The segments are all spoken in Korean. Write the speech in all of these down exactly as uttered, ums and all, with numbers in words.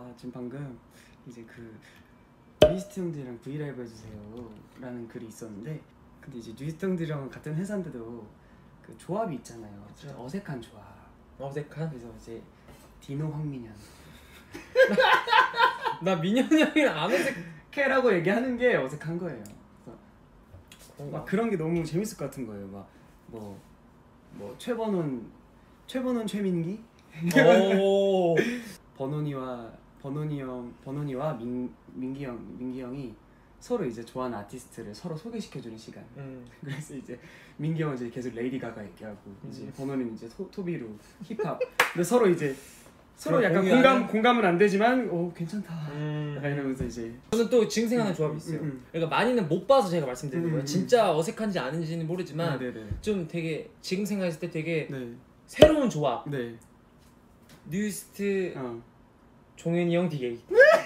아 지금 방금 이제 그 뉴이스트 형들이랑 브이라이브 해주세요 라는 글이 있었는데, 근데 이제 뉴이스트 형들이랑 같은 회사인데도 그 조합이 있잖아요. 그렇죠. 어색한 조합. 어색한? 그래서 이제 디노 황민현 나 민현 형이랑 안 어색해라고 얘기하는 게 어색한 거예요. 그래서 막 어. 그런 게 너무 재밌을 것 같은 거예요. 막 뭐 뭐 최번원 최번원 최민기 오. 버논이와 버논이 형 버논이와 민 민기 형 민기 형이 서로 이제 좋아하는 아티스트를 서로 소개시켜주는 시간. 음. 그래서 이제 민기 형은 이제 계속 레이디 가가 얘기하고 음. 이제 버논이는 이제 토, 토비루 힙합. 근데 서로 이제 서로 약간 공유하는? 공감 공감은 안 되지만 오 괜찮다. 음. 약간 이러면서 이제 저는 또 지금 생각하는 조합이 있어요. 음, 음. 그러니까 많이는 못 봐서 제가 말씀드리는 음, 거예요. 음. 진짜 어색한지 아닌지는 모르지만 아, 네네. 좀 되게 지금 생각했을 때 되게 네. 새로운 조합. 네. 뉴이스트 어. 종현이 형 디에이.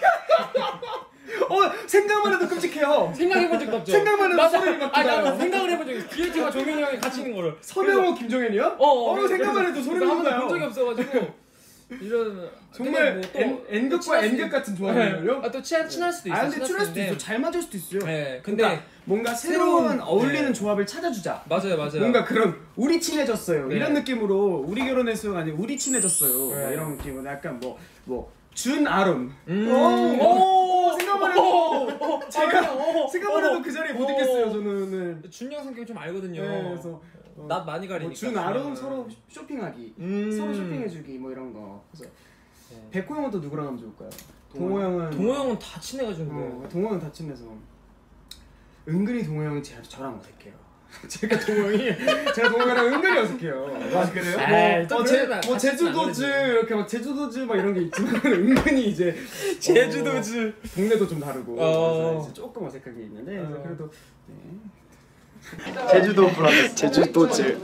어 생각만 해도 끔찍해요. 생각해본 적도 없죠. 생각만 해도 소름이 막 아니 돋아요. 나 생각을 해본 적이 있어. 디에이티와 종현이 형이 같이 있는 거를. 서명호 김종현이요? 어, 어, 어 생각만 해도 소름이 한 번도 돋아요. 본 적이 없어가지고 이런 정말 뭐 또 N, N극과 N극 같은 조합이에요. 아또 친할 친할 수도 있어. 아 근데 친할 수도 있어. 잘 맞을 수도 있어요. 네, 근데 그러니까 뭔가 새로운, 새로운 어울리는 네. 조합을 찾아주자. 맞아요, 맞아요. 뭔가 그런 우리 친해졌어요. 네. 이런 느낌으로 우리 결혼했어요가 아니고 우리 친해졌어요. 네. 막 이런 느낌으로 약간 뭐 뭐 준 아론. 음. 오, 오, 생각만 해도 오, 제가 오, 생각만 해도 그 자리에 못 오. 있겠어요. 저는. 준영 성격 좀 알거든요. 네, 그래서 어, 낯 많이 가리니까. 뭐 준 아론 서로 쇼핑하기, 음. 서로 쇼핑해주기 뭐 이런 거. 그래서 네. 백호 형은 또 누구랑 하면 좋을까요? 동호 형은 동호 형은 다 친해가지고. 어, 동호 형은 다 친해서 은근히 동호 형이 제, 저랑 어색해요. 제가 동호 형이 제가 동호 형이랑 은근히 어색해요. 아 그래요? 에이, 뭐, 뭐, 제, 뭐 제주도즈 이렇게 막 제주도즈 막 이런 게 있지만 은근히 이제 제주도즈 어, 동네도 좀 다르고 어. 그래서 이제 조금 어색한 게 있는데 그래서 어. 그래도 네. 제주도 브라더 제주도즈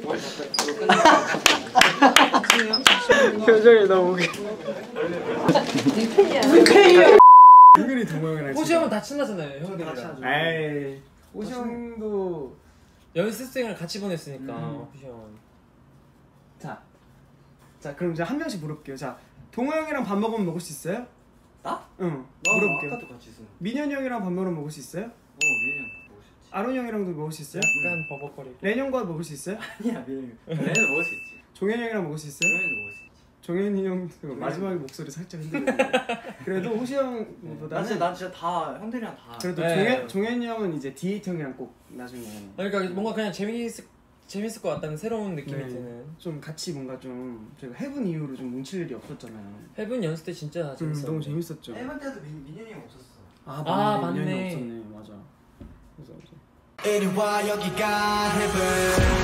표정이 너무 웃겨. 은근히 동호 형이랑 호시 형은 다 친하잖아요. 형들이랑. 에이 호시 형도 연습생을 같이 보냈으니까 음. 호시 형은. 자, 자 그럼 이제 한 명씩 물어볼게요. 자 동호 형이랑 밥 먹으면 먹을 수 있어요? 나? 응. 나 물어볼게요. 아까도 같이 있었는데. 민현이 형이랑 밥 먹으면 먹을 수 있어요? 어, 민현 먹을 수 있지. 아론 형이랑도 먹을 수 있어요? 약간 버벅거리고. 렌 형과 먹을 수 있어요? 아니야, 민현. 얘는 먹을 수 있지. 종현이 형이랑 먹을 수 있어요? 민현이 먹을 수 있지. 종현이 형 마지막에 목소리 살짝 흔들리는데 그래도 호시 나 형보다는 진짜 나 진짜 다 형들이랑 다. 그래도 네. 종현 종현이 형은 이제 디에이트 형이랑 꼭 나중에 그러니까 뭔가 그냥 재밌을 재밌을 것 같다는 새로운 느낌이 네. 드는. 좀 같이 뭔가 좀 저희가 해븐 이후로 좀 뭉칠 일이 없었잖아요. 해븐 연습 때 진짜 음, 재밌었는데. 너무 재밌었죠. 일반 때도 민, 민현이 형 없었어. 아 아, 맞네. 민현이 맞네. 없었네. 맞아. 그래서 이제 이리 와 여기가 heaven